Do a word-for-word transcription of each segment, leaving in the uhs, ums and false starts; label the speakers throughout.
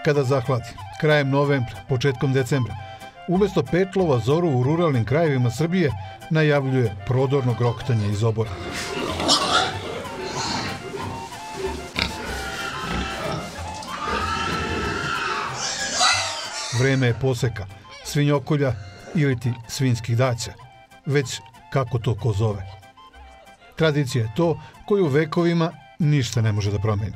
Speaker 1: Kada zahladi, krajem novembra, početkom decembra, umjesto petlova zoru u ruralnim krajevima Srbije najavljuje prodorno groktanje iz obora. Vreme je poseka, svinjokolja ili ti svinjskih daća, već kako to ko zove. Tradicija je to koju vekovima ništa ne može da promeni.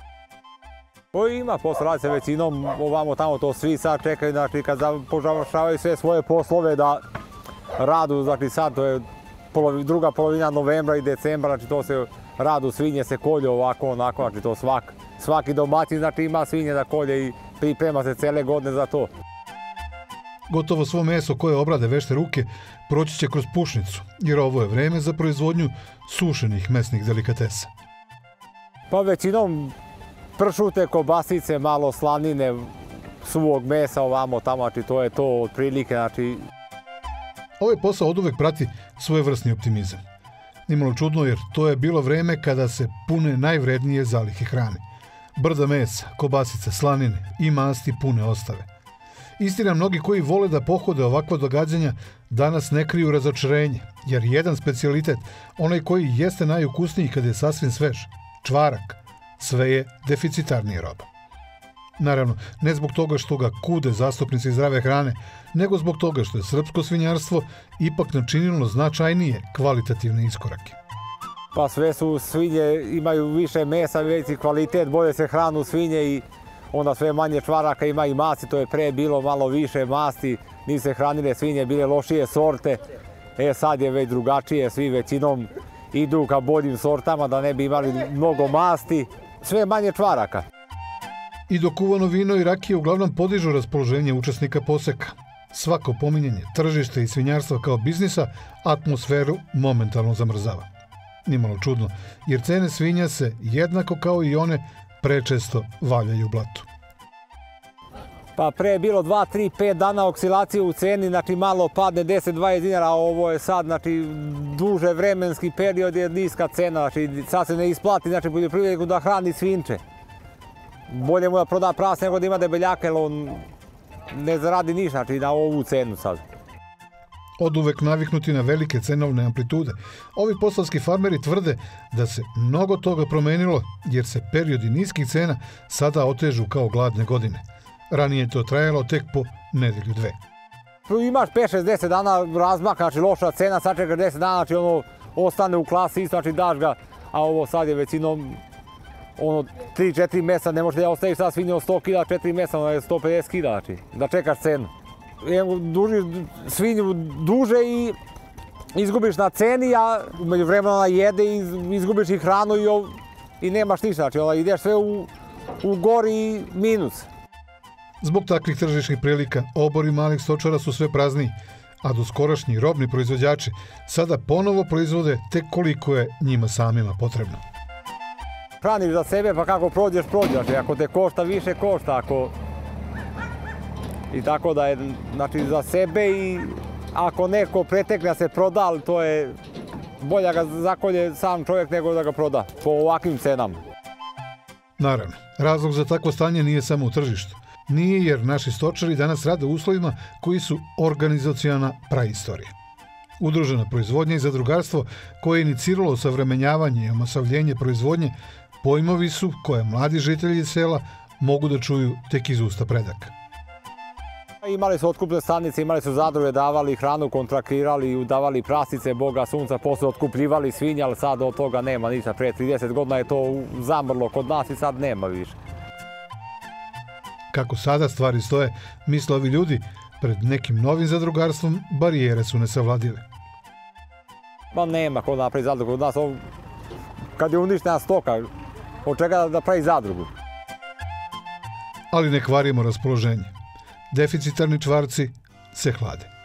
Speaker 2: Koji ima posla, radi se većinom ovamo tamo, to svi sad čekaju, znači kad završavaju sve svoje poslove da radu, znači sad to je polovi, druga polovina novembra i decembra, znači to se radu, svinje se kolje ovako, onako, znači to svak, svaki domaćin znači ima svinje da kolje i priprema se cele godine za to.
Speaker 1: Gotovo svo meso koje obrade vešte ruke proći će kroz pušnicu, jer ovo je vreme za proizvodnju sušenih mesnih delikatesa.
Speaker 2: Pa većinom pršute, kobasice, malo slanine, suvog mesa ovamo tamo, znači to je to otprilike, znači...
Speaker 1: Ovaj posao oduvek prati svojevrsni optimizam. Nimalo čudno jer to je bilo vreme kada se pune najvrednije zalihe hrane. Brda mesa, kobasice, slanine i masti pune ostave. Istina, mnogi koji vole da pohode ovakva događanja danas ne kriju razočarenje, jer jedan specijalitet, onaj koji jeste najukusniji kada je sasvim svež, čvarak, sve je deficitarnija roba. Naravno, ne zbog toga što ga kude zastupnici zdrave hrane, nego zbog toga što je srpsko svinjarstvo ipak načinilo značajnije kvalitativne iskorake.
Speaker 2: Pa sve su svinje, imaju više mesa, veći kvalitet, bolje se hranu svinje i onda sve manje čvaraka ima i masti, to je pre bilo malo više masti, nisu se hranile svinje, bile lošije sorte, e sad je već drugačije, svi većinom idu ka boljim sortama da ne bi imali mnogo masti, sve manje čvaraka.
Speaker 1: I dok kuvano vino i rakije uglavnom podižu raspoloženje učesnika poseka, svako pominjanje tržište i svinjarstva kao biznisa atmosferu momentalno zamrzava. Nimalo čudno, jer cene svinja se jednako kao i one prečesto valjaju u blatu.
Speaker 2: Pa pre je bilo dva, tri, pet dana oscilacije u ceni, znači malo padne deset do dvadeset dinara, a ovo je sad, znači duže vremenski period je niska cena, znači sad se ne isplati, znači poljoprivredniku da hrani svinče. Bolje mu da proda pras nego da ima debeljaka, jer on ne zaradi ništa, znači na ovu cenu sad.
Speaker 1: Oduvek naviknuti na velike cenovne amplitude, ovi posavski farmeri tvrde da se mnogo toga promenilo, jer se periodi niskih cena sada otežu kao gladne godine. Ranije je to trajalo tek po nedelju dve.
Speaker 2: Imaš pet šest deset dana razmak, znači loša cena, sad čekaš deset dana, znači ono ostane u klasi, isto znači daš ga, a ovo sad je većinom ono tri četiri mjeseca, ne možeš da ostaviš sad svinje od sto kila, četiri mjeseca, ono je sto pedeset kila, znači da čekaš cenu. Duži svinju duže i izgubiš na ceni, a među vremena ona jede i izgubiš i hranu i, i nemaš ništa, znači ona ideš sve u, u gori minus.
Speaker 1: Zbog takvih tržišnih prilika obori malih stočara su sve prazniji, a doskorašnji robni proizvođači sada ponovo proizvode tek koliko je njima samima potrebno.
Speaker 2: Hraniš za sebe, pa kako prođeš, prođeš. Ako te košta više, košta. Ako... I tako da je, znači, za sebe i ako neko pretekne se proda, ali to je bolje ga zakolje sam čovjek nego da ga proda po ovakvim cenama.
Speaker 1: Naravno, razlog za takvo stanje nije samo u tržištu. Nije jer naši stočari danas rade u uslovima koji su organizaciona praistorija. Udružena proizvodnja i zadrugarstvo koje je iniciralo osavremenjavanje i omasovljenje proizvodnje pojmovi su koje mladi žitelji sela mogu da čuju tek iz usta predaka.
Speaker 2: Imali su otkupne stanice, imali su zadruge, davali hranu, kontraktirali, davali prasice, boga sunca, posle otkupljivali svinje, ali sad od toga nema ništa. Pre trideset godina je to zamrlo kod nas i sad nema više.
Speaker 1: Kako sada stvari stoje, misle ovi ljudi, pred nekim novim zadrugarstvom barijere su nesavladive.
Speaker 2: Ma nema ko napravi zadrugu. Kod nas, kad je uništena stoka, od čega da pravi zadrugu?
Speaker 1: Ali ne kvarimo raspoloženje. Deficitarni čvarci se hlade.